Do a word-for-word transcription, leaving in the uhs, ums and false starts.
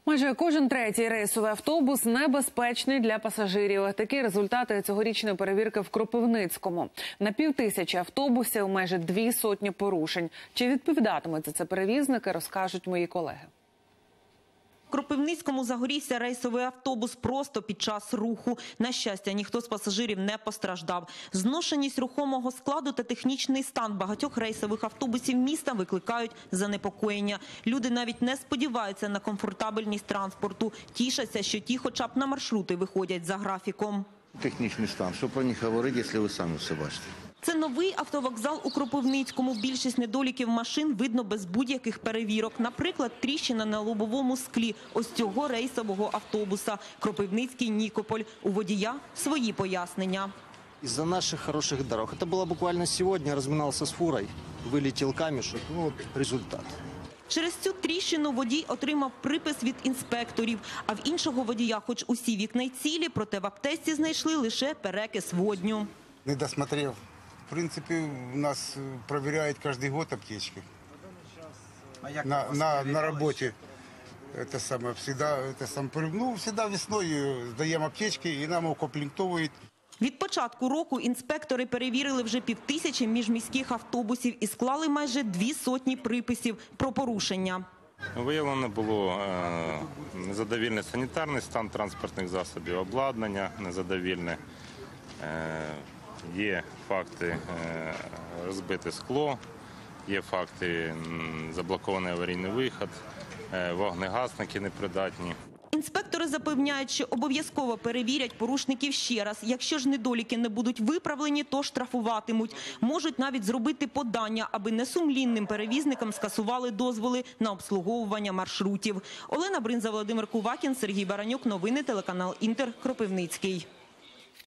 Майже кожен третій рейсовий автобус небезпечний для пасажирів. Такі результати цьогорічної перевірки в Кропивницькому. На півтисячі автобусів майже дві сотні порушень. Чи відповідатимуть за це перевізники, розкажуть мої колеги. В Кропивницькому загорівся рейсовий автобус просто під час руху. На щастя, ніхто з пасажирів не постраждав. Зношеність рухомого складу та технічний стан багатьох рейсових автобусів міста викликають занепокоєння. Люди навіть не сподіваються на комфортабельність транспорту. Тішаться, що ті хоча б на маршрути виходять за графіком. Технічний стан. Що про них говорити, якщо ви самі все бачите? Це новий автовокзал у Кропивницькому. Більшість недоліків машин видно без будь-яких перевірок. Наприклад, тріщина на лобовому склі ось цього рейсового автобуса. Кропивницький-Нікополь. У водія свої пояснення. Из-за наших хороших дорог. Это было буквально сегодня. Разминался с фурой, вылетел камешек. Ну вот результат. Через цю тріщину водій отримав припис від інспекторів. А в іншого водія, хоч усі вікна й цілі, проте в аптечці знайшли лише перекис водню. Не досмотрел. В принципе, у нас проверяют каждый год аптечки. А на, на, на работе. Это самое, всегда, это сам, ну, всегда весной сдаем аптечки и нам укомплектовывают. Від початку року інспектори перевірили вже півтисячі міжміських автобусів і склали майже дві сотні приписів про порушення. Виявлено було незадовільний санітарний стан транспортних засобів, обладнання незадовільне. Є факти розбите скло, є факти заблокований аварійний вихід, вогнегасники непридатні. Інспектори запевняють, що обов'язково перевірять порушників ще раз. Якщо ж недоліки не будуть виправлені, то штрафуватимуть. Можуть навіть зробити подання, аби несумлінним перевізникам скасували дозволи на обслуговування маршрутів. Олена Бринза, Володимир Кувакін, Сергій Баранюк. Новини телеканал Інтер. Кропивницький.